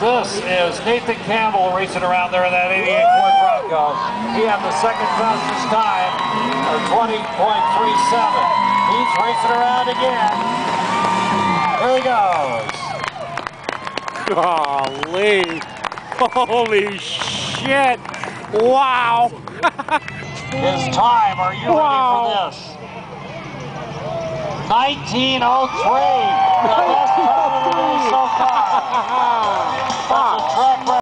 This is Nathan Campbell racing around there in that 88 Ford Bronco. He had the second fastest time of 20.37. He's racing around again. Here he goes. Golly. Holy shit. Wow. His time, are you ready for this? 19:03. The best time of the day so far.